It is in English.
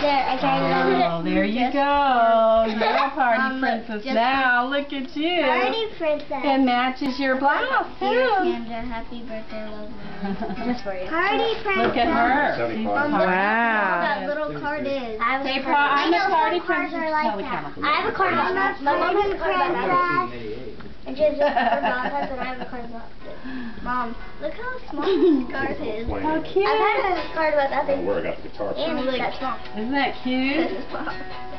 There, I carried it on. Oh, there you go. You're a party princess now. Look at you. Party princess. It matches your blouse, Dear too. Sandra, happy birthday, love you. Just for you. Party princess. Look at her. She's a Wow. party That little card is. Say, I'm a party princess. Tell the camera. I have a card about that. My mom has a card about that. And she has a card about that, and I have a card about this. Mom, look how small this card is. How cute. I've had a card about that thing. Where I got the guitar from. And it's that small. Isn't that cute? This is small.